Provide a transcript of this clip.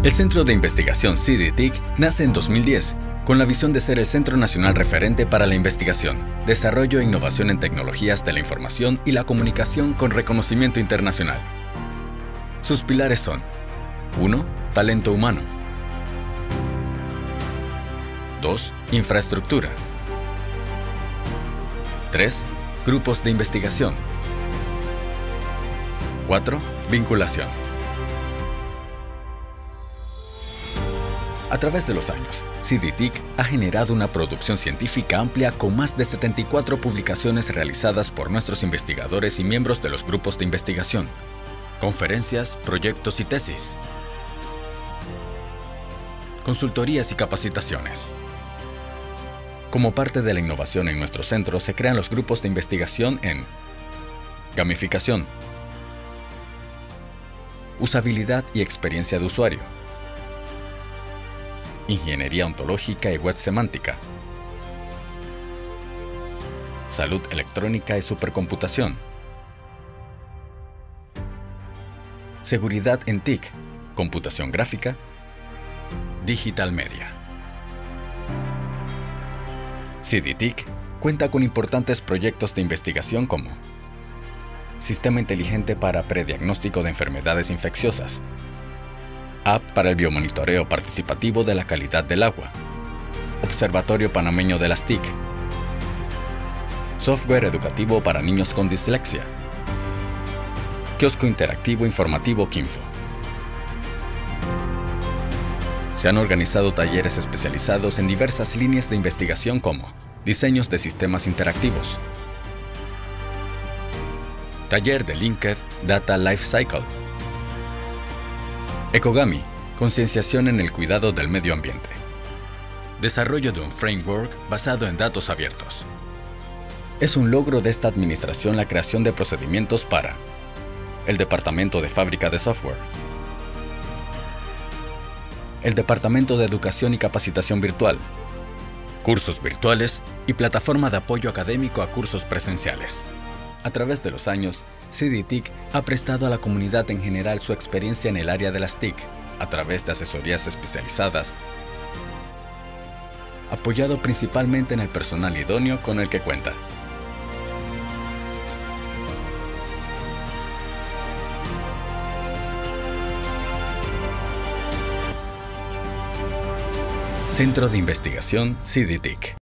El Centro de Investigación CDTIC nace en 2010 con la visión de ser el Centro Nacional Referente para la Investigación, Desarrollo e Innovación en Tecnologías de la Información y la Comunicación con reconocimiento internacional. Sus pilares son: 1. Talento humano. 2. Infraestructura. 3. Grupos de investigación. 4. Vinculación. A través de los años, CDTIC ha generado una producción científica amplia con más de 74 publicaciones realizadas por nuestros investigadores y miembros de los grupos de investigación, conferencias, proyectos y tesis, consultorías y capacitaciones. Como parte de la innovación en nuestro centro, se crean los grupos de investigación en gamificación, usabilidad y experiencia de usuario, ingeniería ontológica y web semántica, salud electrónica y supercomputación, seguridad en TIC, computación gráfica, digital media. CDTIC cuenta con importantes proyectos de investigación como Sistema inteligente para prediagnóstico de enfermedades infecciosas, App para el biomonitoreo participativo de la calidad del agua, Observatorio Panameño de las TIC, Software educativo para niños con dislexia, Kiosco interactivo informativo Kinfo. Se han organizado talleres especializados en diversas líneas de investigación como diseños de sistemas interactivos, taller de Linked Data Lifecycle, Ecogami, concienciación en el cuidado del medio ambiente, desarrollo de un framework basado en datos abiertos. Es un logro de esta administración la creación de procedimientos para el Departamento de Fábrica de Software, el Departamento de Educación y Capacitación Virtual, cursos virtuales y plataforma de apoyo académico a cursos presenciales. A través de los años, CDTIC ha prestado a la comunidad en general su experiencia en el área de las TIC, a través de asesorías especializadas, apoyado principalmente en el personal idóneo con el que cuenta. Centro de Investigación CDTIC.